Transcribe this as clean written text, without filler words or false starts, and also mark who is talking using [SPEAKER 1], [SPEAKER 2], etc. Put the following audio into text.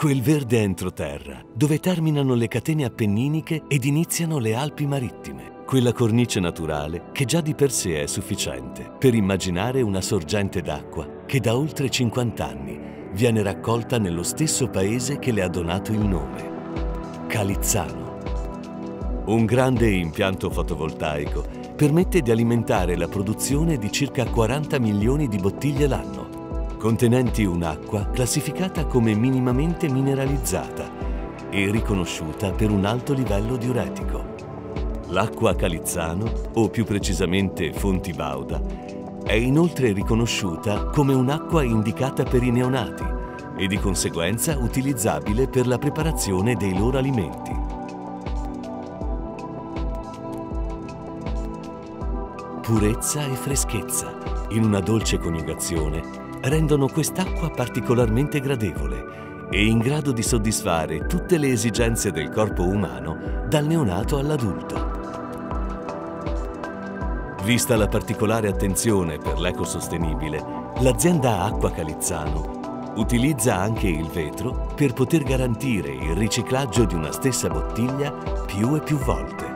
[SPEAKER 1] quel verde entroterra, dove terminano le catene appenniniche ed iniziano le Alpi marittime, quella cornice naturale che già di per sé è sufficiente per immaginare una sorgente d'acqua che da oltre 50 anni viene raccolta nello stesso paese che le ha donato il nome, Calizzano. Un grande impianto fotovoltaico permette di alimentare la produzione di circa 40 milioni di bottiglie l'anno, contenenti un'acqua classificata come minimamente mineralizzata e riconosciuta per un alto livello diuretico. L'acqua Calizzano, o più precisamente Fonti Bauda, è inoltre riconosciuta come un'acqua indicata per i neonati e di conseguenza utilizzabile per la preparazione dei loro alimenti. Purezza e freschezza, in una dolce coniugazione, rendono quest'acqua particolarmente gradevole e in grado di soddisfare tutte le esigenze del corpo umano, dal neonato all'adulto. Vista la particolare attenzione per l'ecosostenibile, l'azienda Acqua Calizzano utilizza anche il vetro per poter garantire il riciclaggio di una stessa bottiglia più e più volte.